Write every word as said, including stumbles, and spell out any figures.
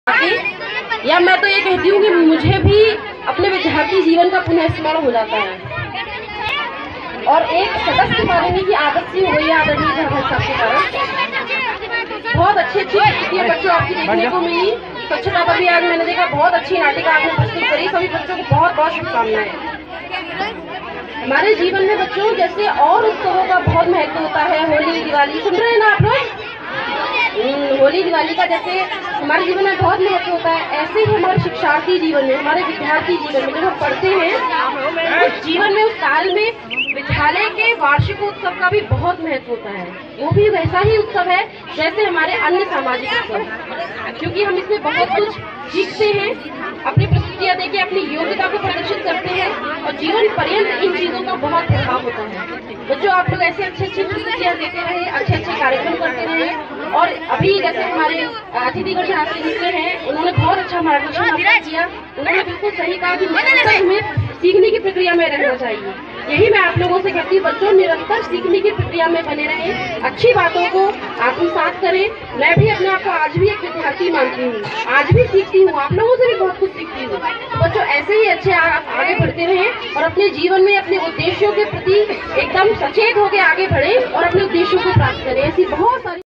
या मैं तो ये कहती हूँ कि मुझे भी अपने विद्यार्थी जीवन का पुनः स्मरण हो जाता है और एक सदस्य बनने की आदत सी हो गई है आदरणीय झा साहब के कारण। बहुत अच्छी अच्छी प्रस्तुतियाँ बच्चों आपकी देखने को मिली। स्वच्छता पर भी आज मैंने देखा बहुत अच्छी नाटिका आपने प्रस्तुत करी। सभी बच्चों को बहुत बहुत शुभकामनाएं। हमारे जीवन में बच्चों जैसे और उत्सवों का बहुत महत्व होता है, होली दिवाली, सुन रहे हैं ना आप लोग? होली दिवाली का जैसे हमारे जीवन में बहुत महत्व होता है, ऐसे ही हमारे शिक्षार्थी जीवन में, हमारे विद्यार्थी जीवन में जब हम पढ़ते हैं उस जीवन में, उस काल में विद्यालय के वार्षिक उत्सव का भी बहुत महत्व होता है। वो भी वैसा ही उत्सव है जैसे हमारे अन्य सामाजिक उत्सव, क्योंकि हम इसमें बहुत कुछ सीखते हैं, अपनी प्रस्तुतियाँ देके अपनी योग्यता को प्रदर्शित करते हैं और जीवन पर्यंत इन चीजों का बहुत प्रभाव होता है। बच्चों आप लोग ऐसे अच्छे अच्छे प्रस्तुतियाँ देते रहे, अच्छे अच्छे कार्यक्रम करते रहे और अभी जैसे हमारे अतिथिगण यहाँ से निकले हैं, उन्होंने बहुत अच्छा मार्गदर्शन किया। उन्होंने बिल्कुल सही कहा कि निरंतर हमें सीखने की प्रक्रिया में रहना चाहिए। यही मैं आप लोगों से कहती हूँ, बच्चों निरंतर सीखने की प्रक्रिया में बने रहें, अच्छी बातों को आत्मसात करें। मैं भी अपने आप को आज भी एक विद्यार्थी मानती हूँ, आज भी सीखती हूँ, आप लोगों से भी बहुत कुछ सीखती हूँ। बच्चों ऐसे ही अच्छे आप आगे बढ़ते रहें और अपने जीवन में अपने उद्देश्यों के प्रति एकदम सचेत होकर आगे बढ़े और अपने उद्देश्यों को प्राप्त करें। ऐसी बहुत सारी